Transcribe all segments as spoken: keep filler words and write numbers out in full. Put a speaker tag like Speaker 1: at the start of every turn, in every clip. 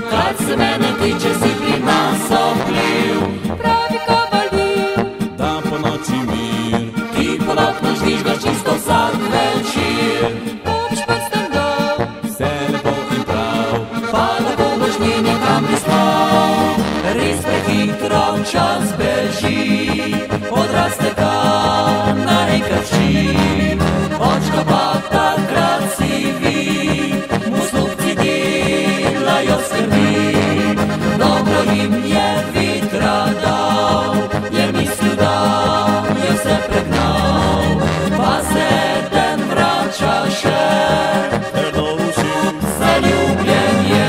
Speaker 1: Kad se mene tiče si pri nas opljiv.
Speaker 2: Pravi kavalir,
Speaker 3: da po noči mir.
Speaker 1: Ti pod okno žvižgaš čisto vsak večer.
Speaker 2: pobiš prstem dol,
Speaker 3: Vse lepo in prav,
Speaker 1: Pa lahko boš mi nekam prispal. Res prehitro čas beži, odraste ta naenkrat vši. Očka pa takrat si vi, mu snupci delajo skrbi. Dobro jim je vitra dal, je mislil, da je vse pregnal. Pa se den vrača še,
Speaker 3: trdo uši.
Speaker 1: zaljubljen je.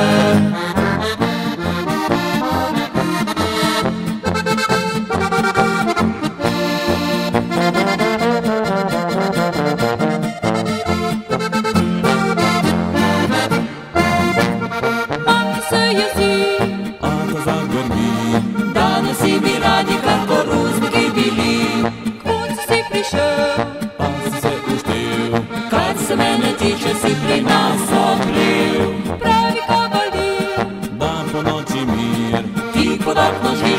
Speaker 2: manj se jezi,
Speaker 3: Ata zagrmi,
Speaker 1: Danes si bi radi kar koruzniki bili.
Speaker 2: punci si prišel,
Speaker 3: pa si se uštel.
Speaker 1: Kad se mene tiče si pri nas opljiv.
Speaker 2: pravi kavalir,
Speaker 3: Da po noči mir.
Speaker 1: Ti pod okno žvižgaš